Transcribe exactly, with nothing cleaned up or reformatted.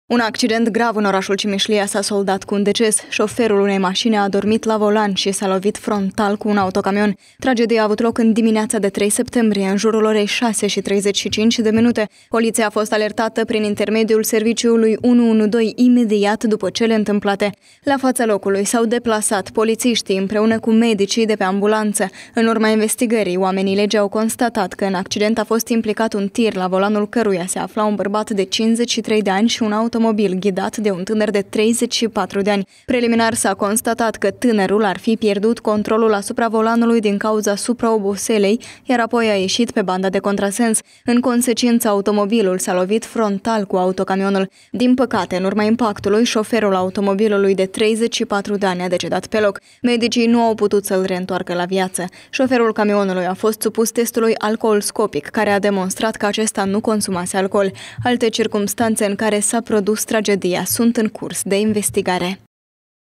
Un accident grav în orașul Cimișlia s-a soldat cu un deces. Șoferul unei mașini a adormit la volan și s-a lovit frontal cu un autocamion. Tragedia a avut loc în dimineața de trei septembrie, în jurul orei șase și treizeci și cinci de minute. Poliția a fost alertată prin intermediul serviciului unu unu doi imediat după cele întâmplate. La fața locului s-au deplasat polițiștii împreună cu medicii de pe ambulanță. În urma investigării, oamenii legii au constatat că în accident a fost implicat un tir la volanul căruia se afla un bărbat de cincizeci și trei de ani și un auto automobil ghidat de un tânăr de treizeci și patru de ani. Preliminar s-a constatat că tânărul ar fi pierdut controlul asupra volanului din cauza supraoboselei, iar apoi a ieșit pe banda de contrasens. În consecință, automobilul s-a lovit frontal cu autocamionul. Din păcate, în urma impactului, șoferul automobilului de treizeci și patru de ani a decedat pe loc. Medicii nu au putut să-l reîntoarcă la viață. Șoferul camionului a fost supus testului alcoolscopic, care a demonstrat că acesta nu consumase alcool. Alte circumstanțe în care s-a produs tragedia sunt în curs de investigare.